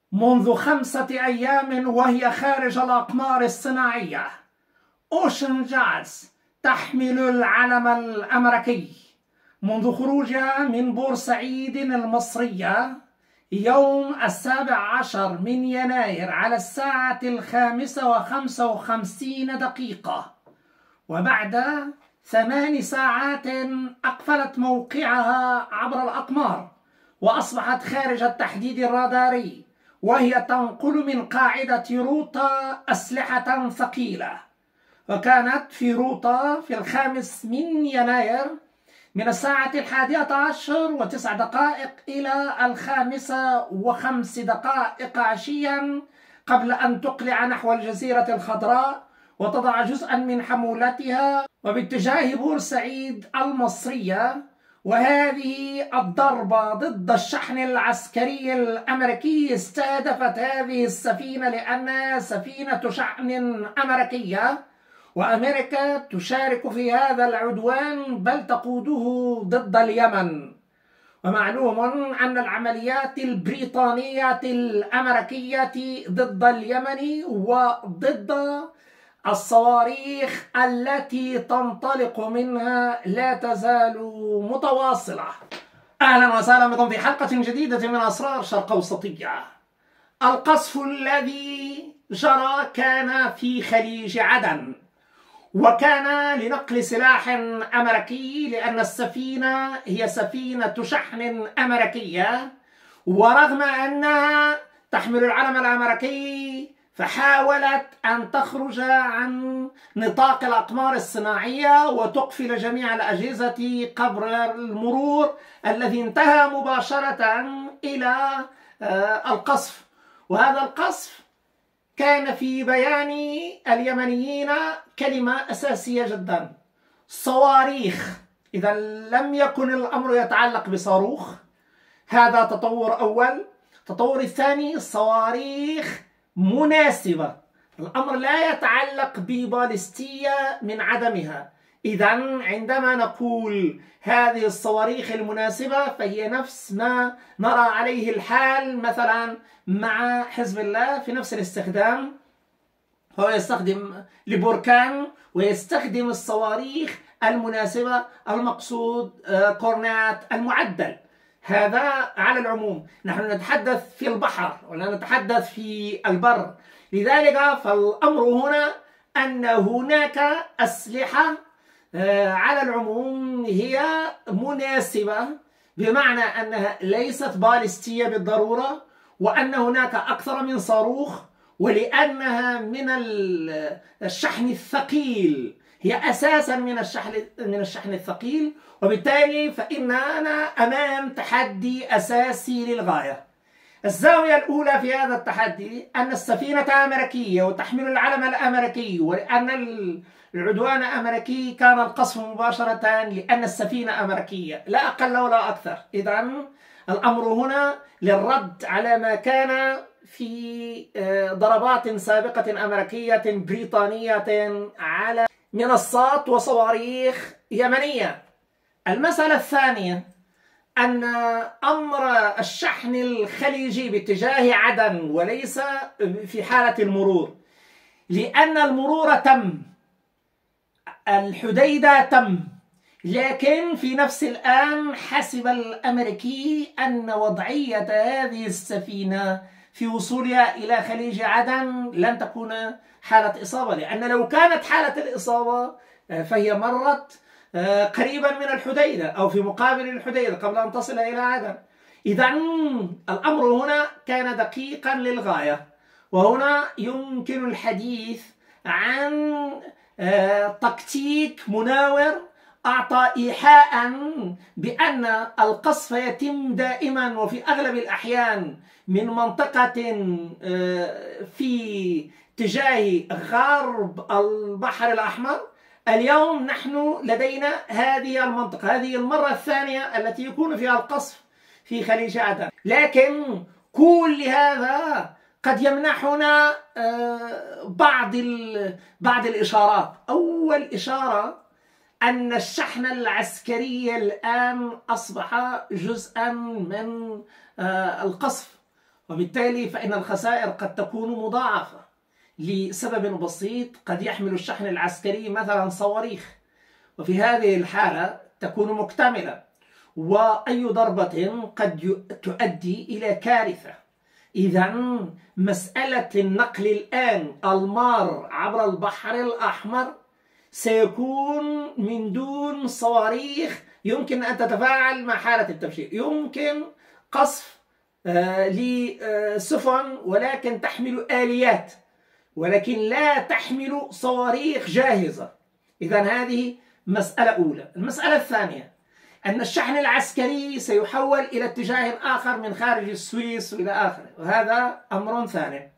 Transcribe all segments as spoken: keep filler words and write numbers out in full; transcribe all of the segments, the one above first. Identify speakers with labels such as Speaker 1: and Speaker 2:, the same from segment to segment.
Speaker 1: منذ خمسة أيام وهي خارج الأقمار الصناعية. أوشن جاز تحمل العلم الأمريكي منذ خروجها من بورسعيد المصرية يوم السابع عشر من يناير على الساعة الخامسة وخمسة وخمسين دقيقة، وبعد ثمان ساعات أقفلت موقعها عبر الأقمار وأصبحت خارج التحديد الراداري، وهي تنقل من قاعدة روطا أسلحة ثقيلة. وكانت في روطا في الخامس من يناير من الساعة الحادية عشر وتسع دقائق إلى الخامسة وخمس دقائق عشيا، قبل أن تقلع نحو الجزيرة الخضراء وتضع جزءا من حمولتها وباتجاه بورسعيد المصرية. وهذه الضربة ضد الشحن العسكري الأمريكي استهدفت هذه السفينة لأنها سفينة شحن أمريكية، وأمريكا تشارك في هذا العدوان بل تقوده ضد اليمن. ومعلوم أن العمليات البريطانية الأمريكية ضد اليمن وضد الصواريخ التي تنطلق منها لا تزال متواصلة. أهلا وسهلا بكم في حلقة جديدة من أسرار شرق أوسطية. القصف الذي جرى كان في خليج عدن، وكان لنقل سلاح أمريكي لأن السفينة هي سفينة شحن أمريكية، ورغم أنها تحمل العلم الأمريكي فحاولت أن تخرج عن نطاق الأقمار الصناعية وتقفل جميع الأجهزة قبل المرور الذي انتهى مباشرة إلى القصف. وهذا القصف كان في بيان اليمنيين كلمة أساسية جدا: صواريخ. إذا لم يكن الأمر يتعلق بصاروخ، هذا تطور أول. التطور الثاني: صواريخ مناسبة. الأمر لا يتعلق ببالستية من عدمها. إذا عندما نقول هذه الصواريخ المناسبة فهي نفس ما نرى عليه الحال مثلا مع حزب الله في نفس الاستخدام. هو يستخدم لبركان ويستخدم الصواريخ المناسبة، المقصود كورنات المعدل. هذا على العموم. نحن نتحدث في البحر ولا نتحدث في البر. لذلك فالأمر هنا أن هناك أسلحة على العموم هي مناسبة، بمعنى أنها ليست باليستية بالضرورة، وأن هناك أكثر من صاروخ، ولأنها من الشحن الثقيل، هي أساسا من الشحن من الشحن الثقيل، وبالتالي فإننا أمام تحدي أساسي للغاية. الزاوية الأولى في هذا التحدي أن السفينة أمريكية وتحمل العلم الأمريكي، ولأن العدوان أمريكي كان القصف مباشرة لأن السفينة أمريكية، لا أقل ولا أكثر. إذا الأمر هنا للرد على ما كان في ضربات سابقة أمريكية بريطانية على منصات وصواريخ يمنية. المسألة الثانية أن أمر الشحن الخليجي باتجاه عدن وليس في حالة المرور، لأن المرور تم، الحديدة تم، لكن في نفس الآن حسب الأمريكي أن وضعية هذه السفينة في وصولها إلى خليج عدن لن تكون حالة إصابة، لأن لو كانت حالة الإصابة فهي مرت قريبا من الحديدة أو في مقابل الحديدة قبل أن تصل إلى عدن. إذا الأمر هنا كان دقيقا للغاية. وهنا يمكن الحديث عن تكتيك مناور أعطى إيحاء بأن القصف يتم دائما وفي أغلب الأحيان من منطقة في اتجاه غرب البحر الأحمر. اليوم نحن لدينا هذه المنطقة، هذه المرة الثانية التي يكون فيها القصف في خليج عدن، لكن كل هذا قد يمنحنا بعض بعض الإشارات. أول إشارة أن الشحن العسكري الآن أصبح جزءا من القصف، وبالتالي فإن الخسائر قد تكون مضاعفة لسبب بسيط. قد يحمل الشحن العسكري مثلا صواريخ، وفي هذه الحالة تكون مكتملة، وأي ضربة قد تؤدي إلى كارثة. إذا مسألة النقل الآن المار عبر البحر الأحمر سيكون من دون صواريخ يمكن أن تتفاعل مع حالة التبشير. يمكن قصف آه لسفن ولكن تحمل آليات، ولكن لا تحمل صواريخ جاهزة. إذا هذه مسألة أولى. المسألة الثانية أن الشحن العسكري سيحول إلى اتجاه آخر من خارج السويس وإلى آخره، وهذا أمر ثاني.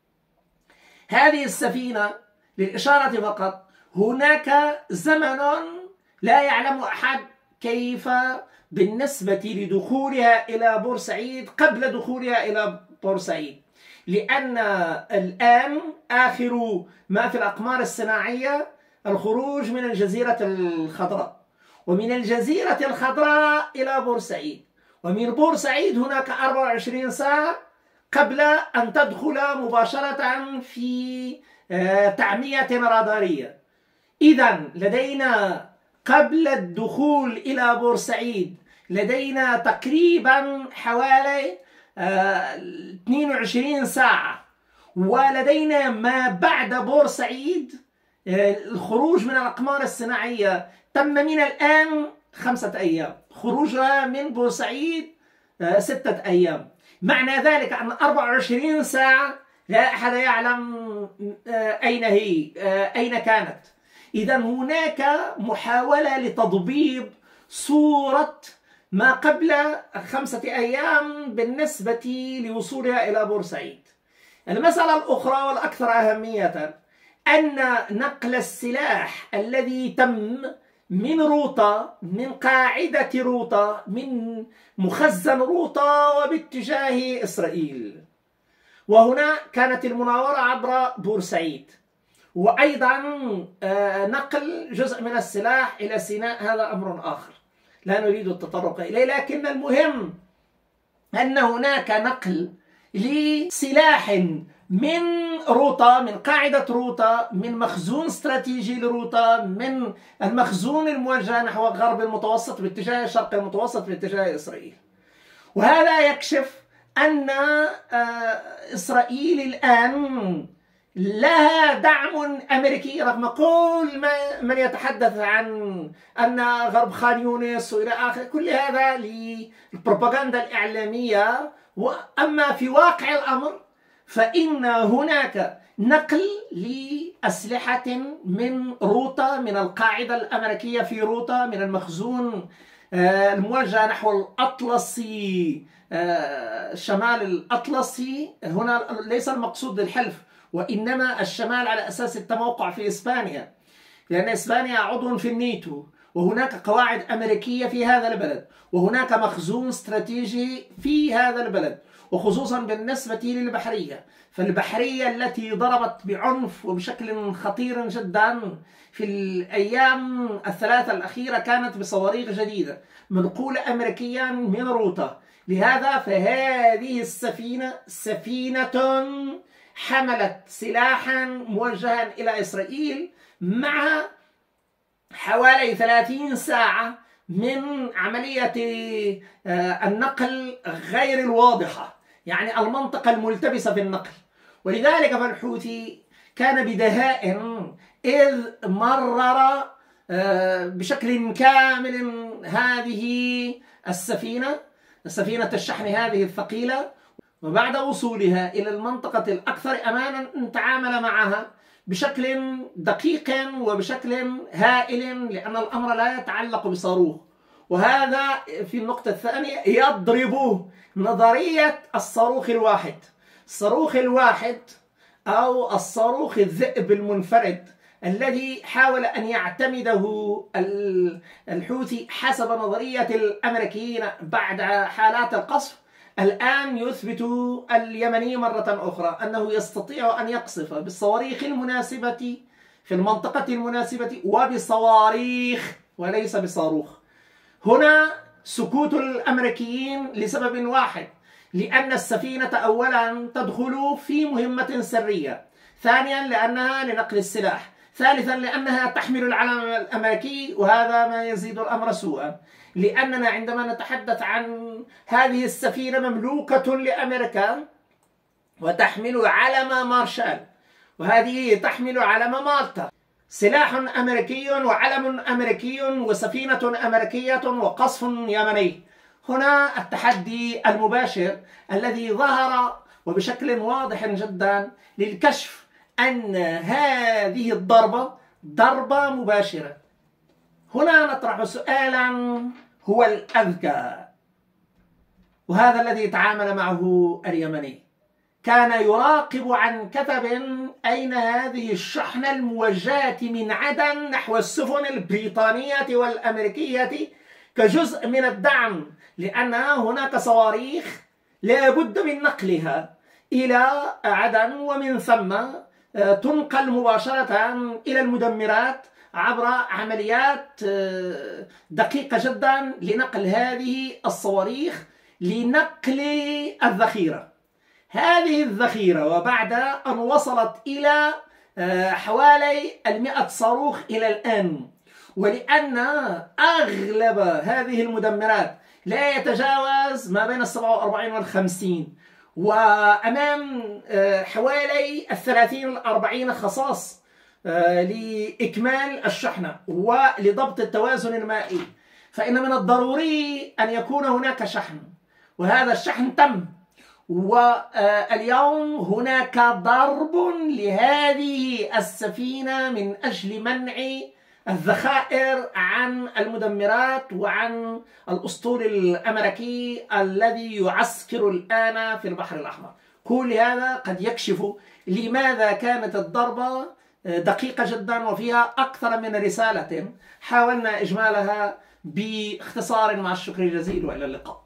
Speaker 1: هذه السفينة للإشارة فقط، هناك زمن لا يعلم أحد كيف بالنسبة لدخولها إلى بورسعيد قبل دخولها إلى بورسعيد، لأن الآن آخر ما في الأقمار الصناعية الخروج من الجزيرة الخضراء، ومن الجزيرة الخضراء إلى بورسعيد، ومن بورسعيد هناك أربع وعشرين ساعة قبل أن تدخل مباشرة في تعمية رادارية. إذا لدينا قبل الدخول إلى بورسعيد لدينا تقريبا حوالي اثنين وعشرين ساعة، ولدينا ما بعد بورسعيد الخروج من الأقمار الصناعية تم من الآن خمسة أيام، خروجها من بورسعيد ستة أيام. معنى ذلك أن أربع وعشرين ساعة لا أحد يعلم أين هي، أين كانت. إذا هناك محاولة لتضبيب صورة ما قبل خمسة أيام بالنسبة لوصولها إلى بورسعيد. المسألة الأخرى والأكثر أهمية أن نقل السلاح الذي تم من روطة، من قاعدة روطة، من مخزن روطة وباتجاه إسرائيل، وهنا كانت المناورة عبر بورسعيد، وأيضا نقل جزء من السلاح إلى سيناء، هذا أمر آخر لا نريد التطرق إليه. لكن المهم أن هناك نقل لسلاح من روطة، من قاعدة روطة، من مخزون استراتيجي لروطة، من المخزون الموجه نحو غرب المتوسط باتجاه الشرق المتوسط باتجاه إسرائيل. وهذا يكشف أن إسرائيل الآن لها دعم أمريكي، رغم كل ما من يتحدث عن أن غرب خان يونس وإلى آخره، كل هذا للبروباغندا الإعلامية. وأما في واقع الأمر فإن هناك نقل لأسلحة من روطة، من القاعدة الأمريكية في روطة، من المخزون الموجه نحو الأطلسي، الشمال الأطلسي. هنا ليس المقصود الحلف، وإنما الشمال على أساس التموقع في إسبانيا، لأن إسبانيا عضو في الناتو، وهناك قواعد أمريكية في هذا البلد، وهناك مخزون استراتيجي في هذا البلد، وخصوصا بالنسبة للبحرية. فالبحرية التي ضربت بعنف وبشكل خطير جدا في الأيام الثلاثة الأخيرة كانت بصواريخ جديدة منقولة أمريكيا من روطة. لهذا فهذه السفينة سفينة حملت سلاحا موجها إلى إسرائيل مع حوالي ثلاثين ساعة من عملية النقل غير الواضحة، يعني المنطقة الملتبسة في النقل. ولذلك فالحوثي كان بدهاء إذ مرر بشكل كامل هذه السفينة، سفينة الشحن هذه الثقيلة، وبعد وصولها إلى المنطقة الأكثر أمانا تعامل معها بشكل دقيق وبشكل هائل، لأن الأمر لا يتعلق بصاروخ. وهذا في النقطة الثانية يضرب نظرية الصاروخ الواحد. الصاروخ الواحد أو الصاروخ الذئب المنفرد الذي حاول أن يعتمده الحوثي حسب نظرية الأمريكيين بعد حالات القصف، الآن يثبت اليمني مرة أخرى أنه يستطيع أن يقصف بالصواريخ المناسبة في المنطقة المناسبة وبصواريخ وليس بصاروخ. هنا سكوت الأمريكيين لسبب واحد، لأن السفينة أولا تدخل في مهمة سرية، ثانيا لأنها لنقل السلاح، ثالثا لأنها تحمل العلم الأمريكي، وهذا ما يزيد الأمر سوءا، لأننا عندما نتحدث عن هذه السفينة مملوكة لأمريكا وتحمل علم مارشال، وهذه تحمل علم مالطا، سلاح أمريكي وعلم أمريكي وسفينة أمريكية وقصف يمني. هنا التحدي المباشر الذي ظهر وبشكل واضح جدا للكشف أن هذه الضربة ضربة مباشرة. هنا نطرح سؤالا هو الأذكى، وهذا الذي تعامل معه اليمني. كان يراقب عن كثب أين هذه الشحنة الموجهة من عدن نحو السفن البريطانية والأمريكية كجزء من الدعم، لأن هناك صواريخ لا بد من نقلها إلى عدن، ومن ثم تنقل مباشرة إلى المدمرات عبر عمليات دقيقة جدا لنقل هذه الصواريخ لنقل الذخيرة. هذه الذخيرة وبعد أن وصلت إلى حوالي المئة صاروخ إلى الآن، ولأن أغلب هذه المدمرات لا يتجاوز ما بين السبعة وأربعين والخمسين، وأمام حوالي الثلاثين والأربعين خصاص لإكمال الشحنة ولضبط التوازن المائي، فإن من الضروري أن يكون هناك شحن، وهذا الشحن تم. واليوم هناك ضرب لهذه السفينة من أجل منع الذخائر عن المدمرات وعن الأسطول الأمريكي الذي يعسكر الآن في البحر الأحمر. كل هذا قد يكشف لماذا كانت الضربة دقيقة جدا وفيها أكثر من رسالة حاولنا إجمالها باختصار، مع الشكر الجزيل وإلى اللقاء.